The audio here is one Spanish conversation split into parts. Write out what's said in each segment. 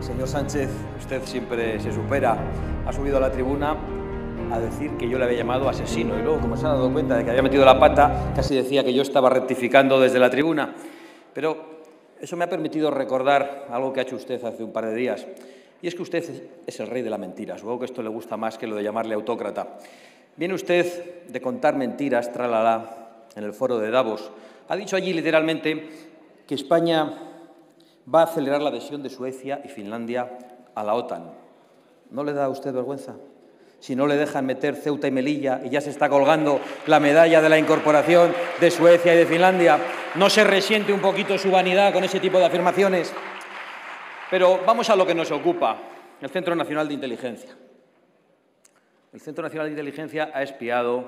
Señor Sánchez, usted siempre se supera. Ha subido a la tribuna a decir que yo le había llamado asesino y luego, como se ha dado cuenta de que había metido la pata, casi decía que yo estaba rectificando desde la tribuna. Pero eso me ha permitido recordar algo que ha hecho usted hace un par de días. Y es que usted es el rey de la mentira. Supongo que esto le gusta más que lo de llamarle autócrata. Viene usted de contar mentiras, tralala, en el foro de Davos. Ha dicho allí literalmente que España va a acelerar la adhesión de Suecia y Finlandia a la OTAN. ¿No le da a usted vergüenza? Si no le dejan meter Ceuta y Melilla y ya se está colgando la medalla de la incorporación de Suecia y de Finlandia, ¿no se resiente un poquito su vanidad con ese tipo de afirmaciones? Pero vamos a lo que nos ocupa, el Centro Nacional de Inteligencia. El Centro Nacional de Inteligencia ha espiado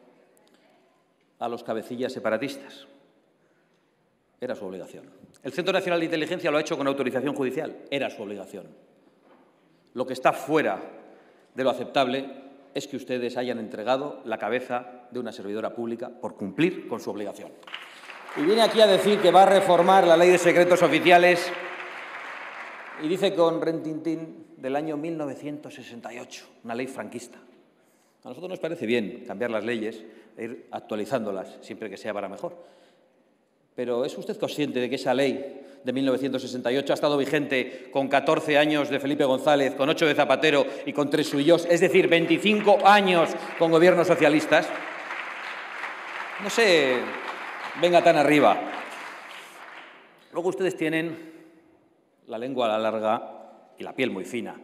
a los cabecillas separatistas. Era su obligación. El Centro Nacional de Inteligencia lo ha hecho con autorización judicial. Era su obligación. Lo que está fuera de lo aceptable es que ustedes hayan entregado la cabeza de una servidora pública por cumplir con su obligación. Y viene aquí a decir que va a reformar la Ley de Secretos Oficiales y dice con rentintín del año 1968, una ley franquista. A nosotros nos parece bien cambiar las leyes e ir actualizándolas siempre que sea para mejor. Pero ¿es usted consciente de que esa ley de 1968 ha estado vigente con 14 años de Felipe González, con 8 de Zapatero y con 3 suyos? Es decir, 25 años con gobiernos socialistas. No se venga tan arriba. Luego ustedes tienen la lengua a la larga y la piel muy fina.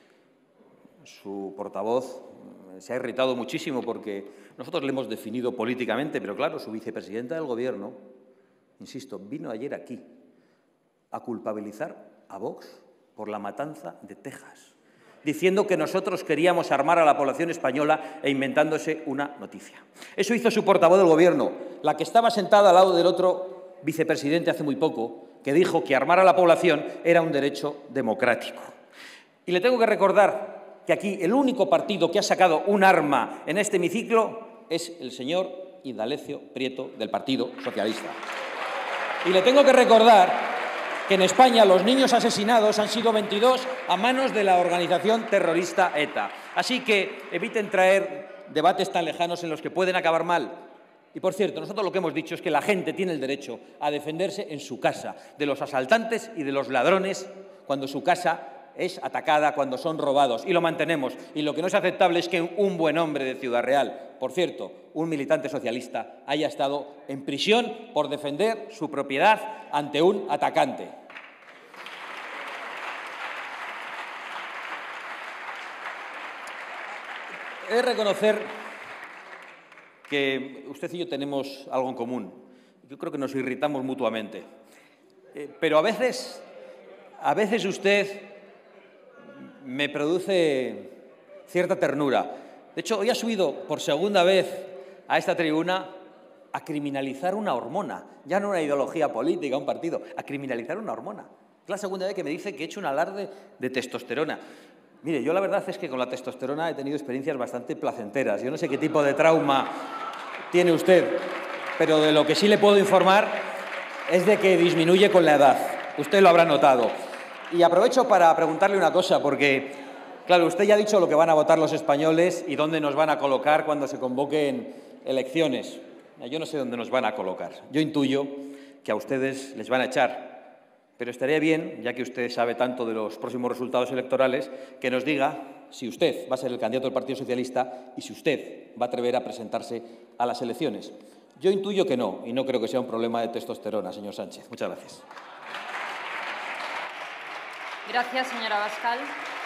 Su portavoz se ha irritado muchísimo porque nosotros le hemos definido políticamente, pero claro, su vicepresidenta del Gobierno, insisto, vino ayer aquí a culpabilizar a Vox por la matanza de Texas, diciendo que nosotros queríamos armar a la población española e inventándose una noticia. Eso hizo su portavoz del Gobierno, la que estaba sentada al lado del otro vicepresidente hace muy poco, que dijo que armar a la población era un derecho democrático. Y le tengo que recordar que aquí el único partido que ha sacado un arma en este hemiciclo es el señor Indalecio Prieto del Partido Socialista. Y le tengo que recordar que en España los niños asesinados han sido 22 a manos de la organización terrorista ETA. Así que eviten traer debates tan lejanos en los que pueden acabar mal. Y, por cierto, nosotros lo que hemos dicho es que la gente tiene el derecho a defenderse en su casa de los asaltantes y de los ladrones cuando su casa es atacada, cuando son robados, y lo mantenemos. Y lo que no es aceptable es que un buen hombre de Ciudad Real, por cierto, un militante socialista, haya estado en prisión por defender su propiedad ante un atacante. He de reconocer que usted y yo tenemos algo en común. Yo creo que nos irritamos mutuamente. Pero a veces usted me produce cierta ternura. De hecho, hoy ha subido por segunda vez a esta tribuna a criminalizar una hormona, ya no una ideología política, un partido, a criminalizar una hormona. Es la segunda vez que me dice que he hecho un alarde de testosterona. Mire, yo la verdad es que con la testosterona he tenido experiencias bastante placenteras. Yo no sé qué tipo de trauma tiene usted, pero de lo que sí le puedo informar es de que disminuye con la edad. Usted lo habrá notado. Y aprovecho para preguntarle una cosa, porque, claro, usted ya ha dicho lo que van a votar los españoles y dónde nos van a colocar cuando se convoquen elecciones. Yo no sé dónde nos van a colocar. Yo intuyo que a ustedes les van a echar. Pero estaría bien, ya que usted sabe tanto de los próximos resultados electorales, que nos diga si usted va a ser el candidato del Partido Socialista y si usted va a atrever a presentarse a las elecciones. Yo intuyo que no, y no creo que sea un problema de testosterona, señor Sánchez. Muchas gracias. Gracias, señora Abascal.